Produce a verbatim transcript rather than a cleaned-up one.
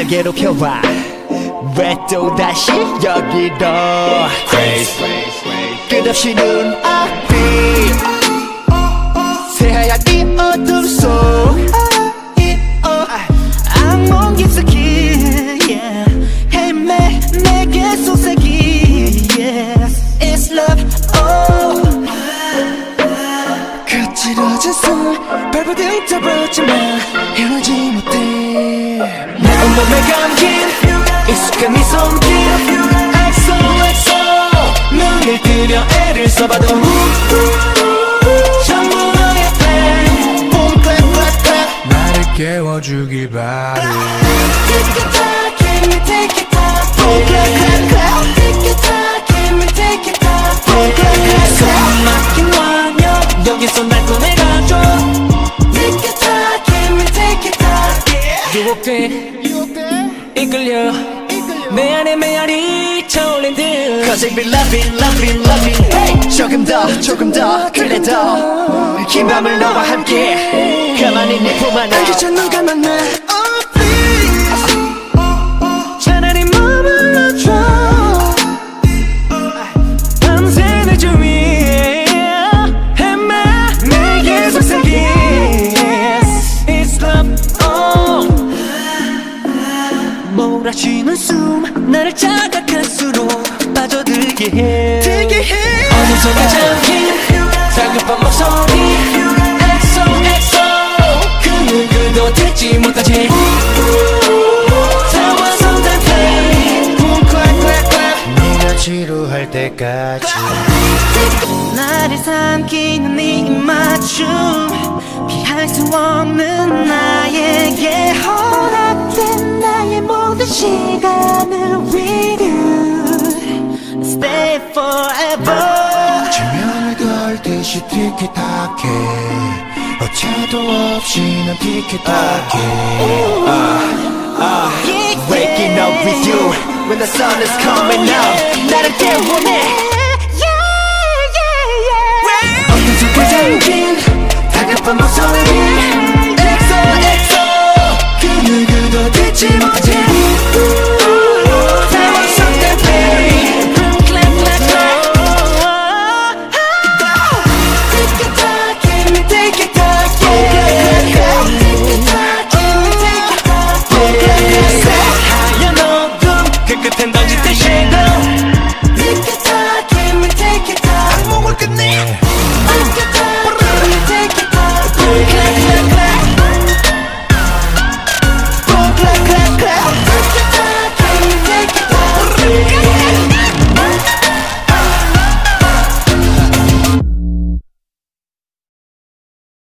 날 괴롭혀와 왜 또다시 여기로 Crazy 끝없이 눈앞이 새하얀 이 어둠 속 악몽 깊숙이 헤매 내게 속삭이 Yes, it's love oh. 거칠어진 숨 발버둥 떠보지만 헤어나지 못해 내 온몸에 감긴 익숙한 네 손길 엑소 엑소 눈을 뜨려 애를 써봐도 전부 너의 plan Boom clap clap clap 나를 깨워주길 바래 Take it back, give me take it back Boom clap clap clap Take it back, give me take it back Boom clap clap clap 손 막힌 완벽 여기서 날 꺼내가줘 Take it back, give me take it back 유혹돼 이끌려 내 안에 메아리 차올린 듯 Cause I be loving, loving, loving hey! 조금 더, 조금 더, 그래 더 긴 밤을 너와 함께 가만히 네 품 안에 알겠죠 넌 가만해 Oh please 차라리 머물러줘 밤새 내 주위에 헤매 내게 속삭이 It's love oh 몰아치는 숨 나를 자각할수록 빠져들게 해 들게 해 어느샌가 잠긴 다급한 목소리 엑소 엑소 그 누구도 듣지 못하지 타와서 단 play Boom clap clap clap 네가 지루할 때까지 나를 삼키는 네 입맞춤 피할 수 없는 나에게 허락된 나의 모든 시간을 with you Stay forever 지면을 걸듯이 티키타키 어차도 없이 난 티키타키 Waking up with you when the sun is coming out 나를 깨워내 어떤 속에 잠긴 다급한 목소리